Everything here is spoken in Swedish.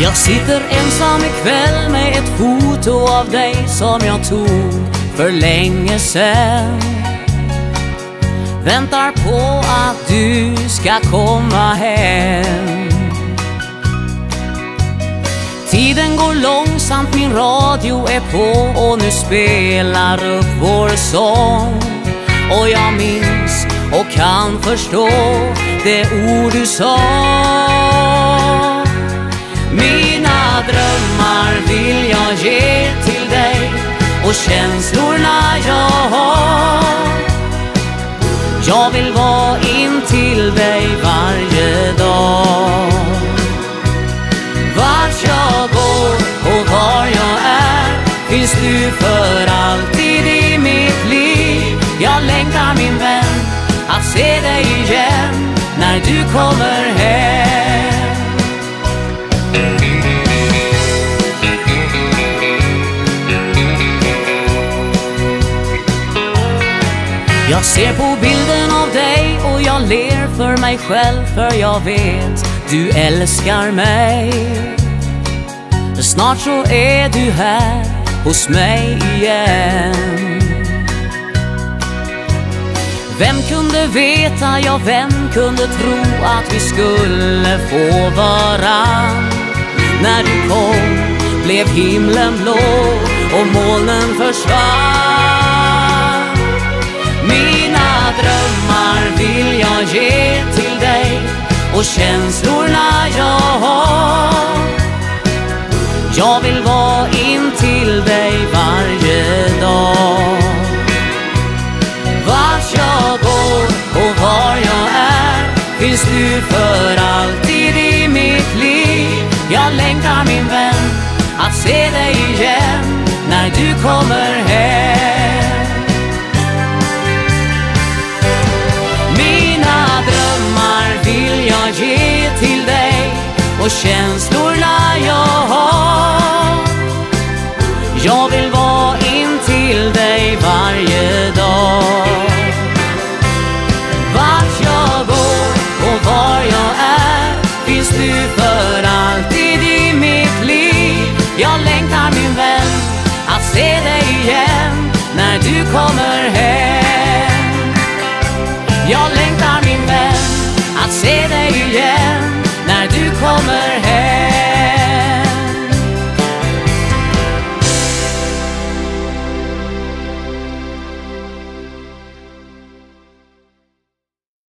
Jag sitter ensam ikväll med ett foto av dig som jag tog för länge sedan. Väntar på att du ska komma hem. Tiden går långsamt, min radio är på och nu spelar upp vår sång. Och jag minns och kan förstå det ord du sa. Mina drömmar vill jag ge till dig och känslorna jag har. Jag vill vara in till dig varje dag. Vart jag går och var jag är finns du för alltid i mitt liv. Jag längtar min vän att se dig igen när du kommer hem. Jag ser på bilden av dig och jag ler för mig själv, för jag vet du älskar mig. Snart så är du här hos mig igen. Vem kunde veta, ja vem kunde tro att vi skulle få varann? När du kom blev himlen blå och molnen försvann. Mina drömmar vill jag ge till dig och känslorna jag har. Jag vill vara in till dig varje dag. Vart jag går och var jag är finns du för alltid i mitt liv. Jag längtar min vän att se dig igen när du kommer hem. Mina drömmar vill jag ge till dig och känslorna jag har. Jag vill vara in till dig varje dag. Vart jag går och var jag är finns du för alltid i mitt liv. Jag längtar min vän att se dig igen när du kommer hem. Jag